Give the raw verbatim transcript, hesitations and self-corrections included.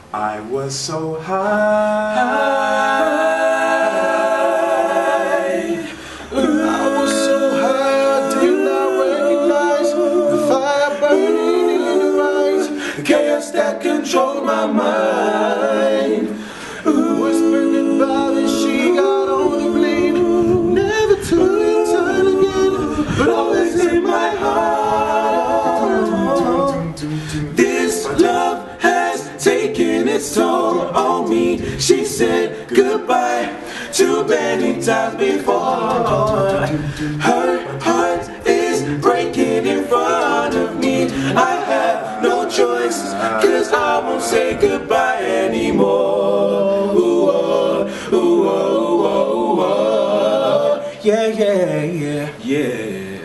I was so high. I was so high, I did not recognize the fire burning in your eyes, the chaos that controlled my mind. Whispering goodbye that she got on the bleed, never to return again, but always in my heart. This love has taken its toll on me. She said goodbye too many times before. Her heart is breaking in front of me. I have no choice, cause I won't say goodbye anymore. Ooh, oh, ooh, oh, ooh, oh, ooh, oh. Yeah, yeah, yeah, yeah.